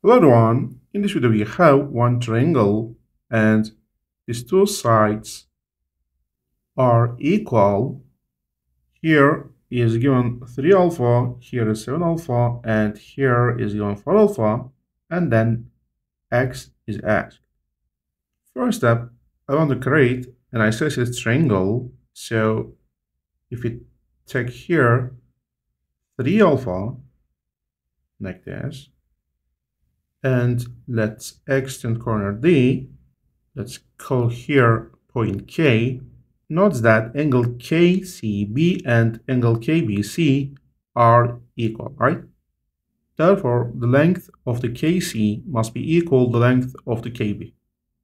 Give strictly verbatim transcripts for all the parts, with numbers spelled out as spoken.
Hello everyone, in this video we have one triangle and these two sides are equal. Here is given three alpha, here is seven alpha, and here is given four alpha, and then x is asked. First step, I want to create an isosceles triangle. So if we take here three alpha, like this, and let's extend corner D, let's call here point K. Note that angle K C B and angle K B C are equal, right? Therefore, the length of the K C must be equal to the length of the K B.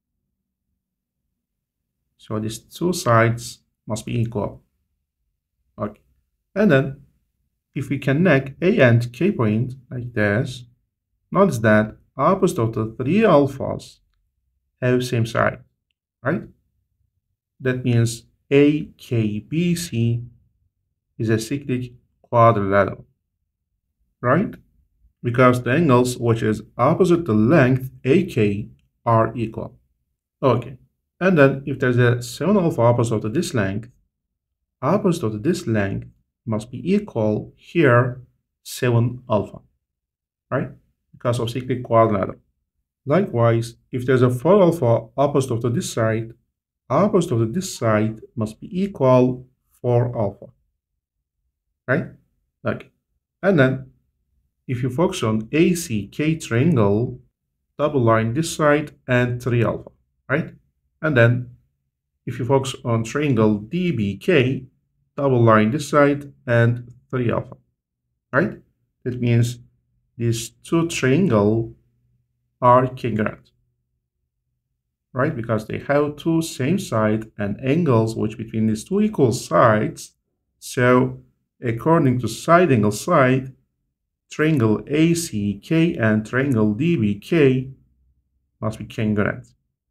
So these two sides must be equal. Okay. And then, if we connect A and K point like this, notice that opposite of the three alphas have same side, right? That means A K B C is a cyclic quadrilateral, right? Because the angles which is opposite the length A K are equal. Okay, and then if there's a seven alpha opposite of this length, opposite of this length must be equal here seven alpha, right? Because of cyclic quadrilateral. Likewise, if there's a four alpha opposite of this side, opposite of this side must be equal four alpha, right? Okay, and then if you focus on A C K triangle, double line this side and three alpha, right? And then if you focus on triangle D B K, double line this side and three alpha, right? That means these two triangles are congruent, right? Because they have two same sides and angles which between these two equal sides. So according to side angle side, triangle A C K and triangle D B K must be congruent.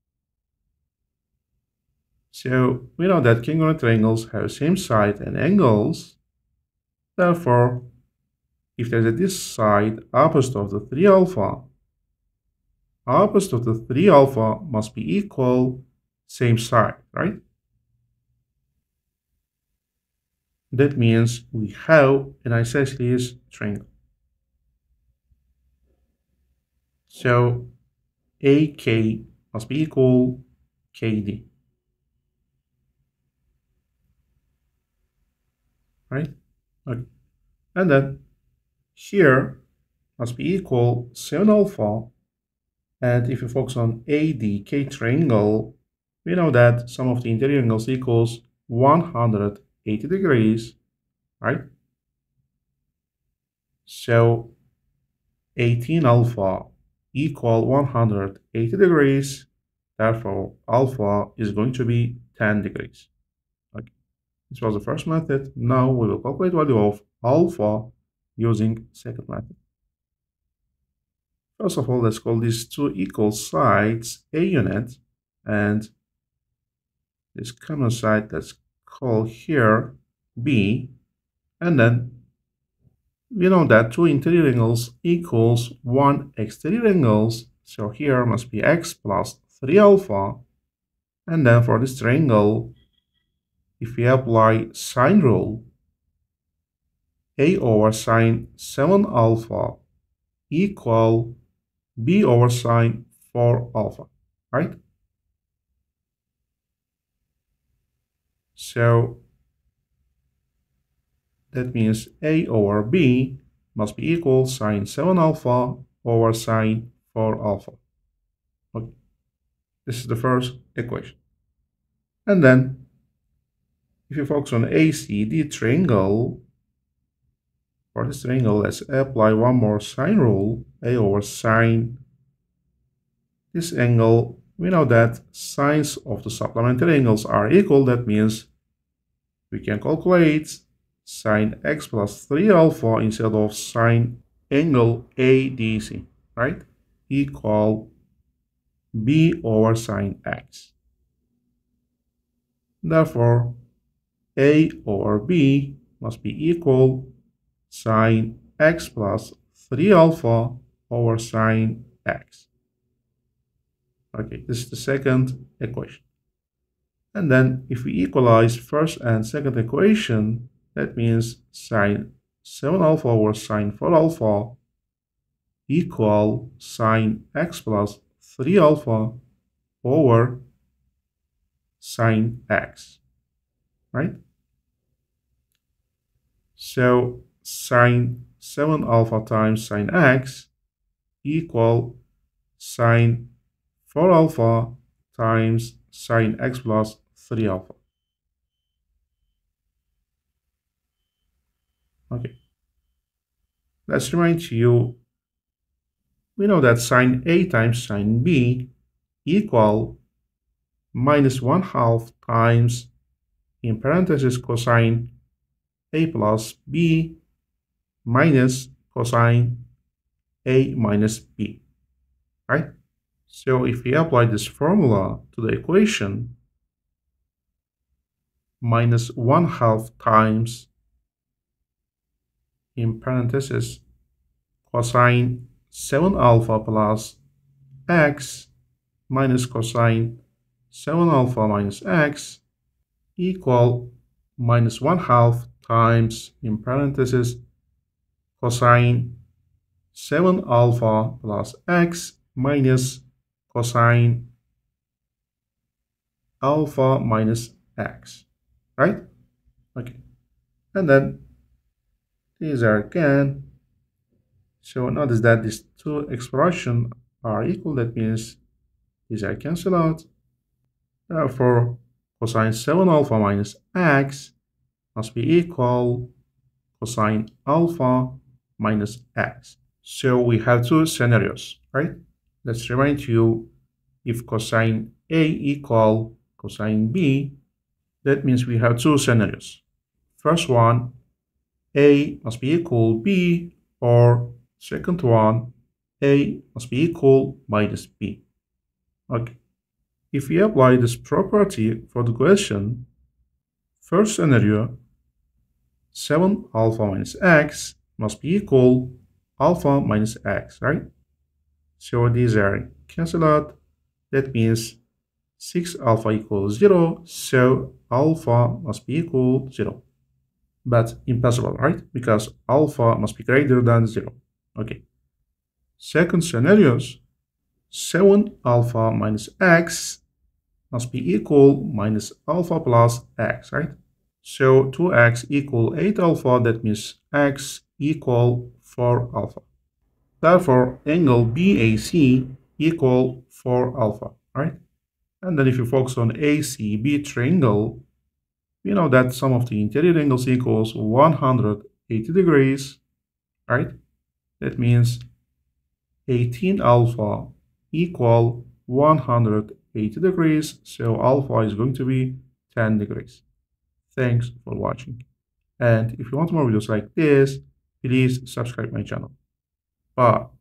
So we know that congruent triangles have same side and angles. Therefore, if there's a this side opposite of the three alpha, opposite of the three alpha must be equal same side, right? That means we have an isosceles triangle. So A K must be equal K D, right? Okay. And then here must be equal seven alpha. And if you focus on A D K triangle, we know that sum of the interior angles equals one hundred eighty degrees, right? So eighteen alpha equal one hundred eighty degrees. Therefore, alpha is going to be ten degrees. Okay. This was the first method. Now we will calculate value of alpha using second method. First of all, let's call these two equal sides A unit, and this common side, let's call here B, and then we know that two interior angles equals one exterior angles, so here must be x plus three alpha, and then for this triangle, if we apply sine rule, A over sine seven alpha equal B over sine four alpha, right? So that means A over B must be equal sine seven alpha over sine four alpha. Okay. This is the first equation. And then if you focus on A C D triangle, for this triangle, let's apply one more sine rule, A over sine this angle. We know that sines of the supplementary angles are equal. That means we can calculate sine x plus three alpha instead of sine angle A D C, right? Equal B over sine x. Therefore, A over B must be equal sine x plus three alpha over sine x. Okay, this is the second equation. And then if we equalize first and second equation, that means sine seven alpha over sine four alpha equal sine x plus three alpha over sine x, right? So sine seven alpha times sine x equal sine four alpha times sine x plus three alpha. Okay. Let's remind you, we know that sine A times sine B equal minus one half times, in parentheses, cosine A plus B minus cosine A minus B, right? So if we apply this formula to the equation, minus one half times, in parentheses, cosine seven alpha plus x minus cosine seven alpha minus x equal minus one half times, in parentheses, cosine seven alpha plus x minus cosine alpha minus x, right? Okay, and then these are again. So notice that these two expressions are equal. That means these are cancelled out. Therefore, cosine seven alpha minus x must be equal cosine alpha minus x. So we have two scenarios, right? Let's remind you, if cosine A equal cosine B, that means we have two scenarios. First one, A must be equal B, or second one, A must be equal minus B. Okay. If we apply this property for the question, first scenario, seven alpha minus x must be equal alpha minus x, right? So these are cancelled out. That means six alpha equals zero, so alpha must be equal to zero. But impossible, right? Because alpha must be greater than zero. Okay. Second scenarios, seven alpha minus x must be equal minus alpha plus x, right? So two x equal eight alpha, that means x equal four alpha. Therefore, angle B A C equal four alpha, right? And then if you focus on A C B triangle, we know that sum of the interior angles equals one hundred eighty degrees, right? That means eighteen alpha equal one hundred eighty degrees, so alpha is going to be ten degrees. Thanks for watching. And if you want more videos like this, please subscribe my channel. Bye.